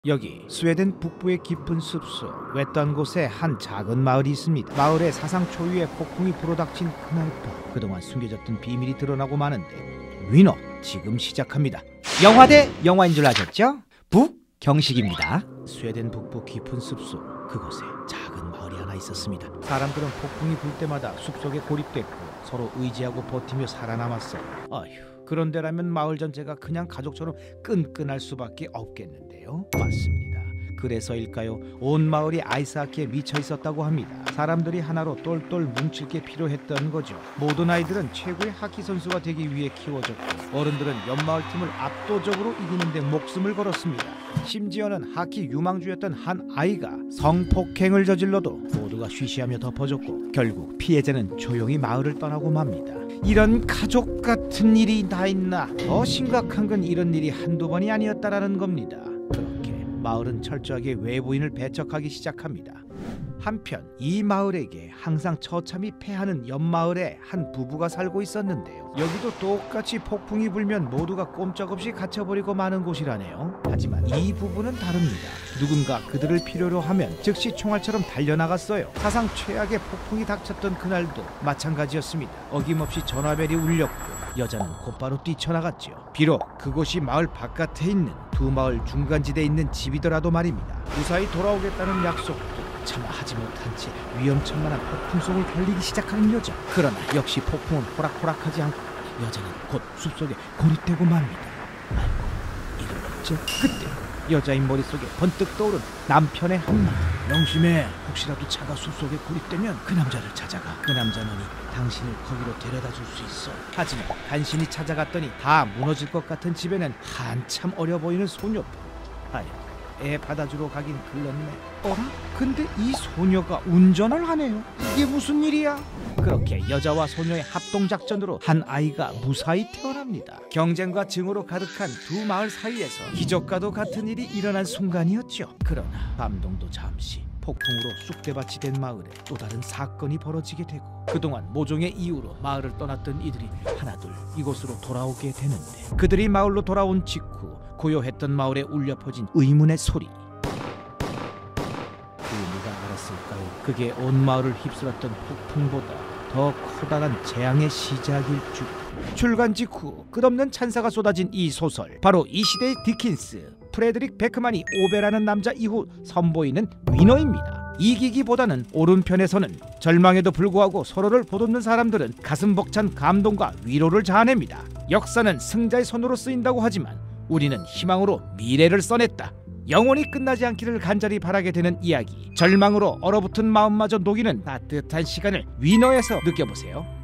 여기 스웨덴 북부의 깊은 숲속 외딴 곳에 한 작은 마을이 있습니다. 마을에 사상 초유의 폭풍이 불어닥친 그날 밤, 그동안 숨겨졌던 비밀이 드러나고 마는데 위너 지금 시작합니다. 영화 대 영화인 줄 아셨죠? 북경식입니다. 스웨덴 북부 깊은 숲속 그곳에 작은 마을이 하나 있었습니다. 사람들은 폭풍이 불 때마다 숲속에 고립됐고 서로 의지하고 버티며 살아남았어요. 아휴, 그런데라면 마을 전체가 그냥 가족처럼 끈끈할 수밖에 없겠는데요. 맞습니다. 그래서일까요? 온 마을이 아이스하키에 미쳐 있었다고 합니다. 사람들이 하나로 똘똘 뭉칠 게 필요했던 거죠. 모든 아이들은 최고의 하키 선수가 되기 위해 키워졌고 어른들은 옆마을 팀을 압도적으로 이기는 데 목숨을 걸었습니다. 심지어는 하키 유망주였던 한 아이가 성폭행을 저질러도 모두가 쉬쉬하며 덮어줬고 결국 피해자는 조용히 마을을 떠나고 맙니다. 이런 가족 같은 일이 다 있나? 더 심각한 건 이런 일이 한두 번이 아니었다라는 겁니다. 그렇게 마을은 철저하게 외부인을 배척하기 시작합니다. 한편 이 마을에게 항상 처참히 패하는 옆마을에 한 부부가 살고 있었는데요. 여기도 똑같이 폭풍이 불면 모두가 꼼짝없이 갇혀버리고 마는 곳이라네요. 하지만 이 부부는 다릅니다. 누군가 그들을 필요로 하면 즉시 총알처럼 달려나갔어요. 사상 최악의 폭풍이 닥쳤던 그날도 마찬가지였습니다. 어김없이 전화벨이 울렸고 여자는 곧바로 뛰쳐나갔죠. 비록 그곳이 마을 바깥에 있는 두 마을 중간지대에 있는 집이더라도 말입니다. 무사히 돌아오겠다는 약속도 차마 하지 못한 채 위험천만한 폭풍 속을 달리기 시작하는 여자. 그러나 역시 폭풍은 호락호락하지 않고 여자는 곧 숲속에 고립되고 맙니다. 아이고, 이러겠죠? 그때 여자의 머릿속에 번뜩 떠오른 남편의 한마디. 명심해. 혹시라도 차가 숲속에 고립되면 그 남자를 찾아가. 그 남자만이 당신을 거기로 데려다 줄 수 있어. 하지만 간신히 찾아갔더니 다 무너질 것 같은 집에는 한참 어려 보이는 소녀. 아이고, 애 받아주러 가긴 글렀네. 어라? 근데 이 소녀가 운전을 하네요. 이게 무슨 일이야? 그렇게 여자와 소녀의 합동작전으로 한 아이가 무사히 태어납니다. 경쟁과 증오로 가득한 두 마을 사이에서 기적과도 같은 일이 일어난 순간이었죠. 그러나 밤동도 잠시 폭풍으로 쑥대밭이 된 마을에 또 다른 사건이 벌어지게 되고 그동안 모종의 이유로 마을을 떠났던 이들이 하나둘 이곳으로 돌아오게 되는데 그들이 마을로 돌아온 직후 고요했던 마을에 울려 퍼진 의문의 소리. 그 누가 알았을까요? 그게 온 마을을 휩쓸었던 폭풍보다 더 커다란 재앙의 시작일 줄. 출간 직후 끝없는 찬사가 쏟아진 이 소설, 바로 이 시대의 디킨스 프레드릭 베크만이 오베라는 남자 이후 선보이는 위너입니다. 이기기보다는 오른편에서는 절망에도 불구하고 서로를 보듬는 사람들은 가슴 벅찬 감동과 위로를 자아냅니다. 역사는 승자의 손으로 쓰인다고 하지만 우리는 희망으로 미래를 써냈다. 영원히 끝나지 않기를 간절히 바라게 되는 이야기. 절망으로 얼어붙은 마음마저 녹이는 따뜻한 시간을 위너에서 느껴보세요.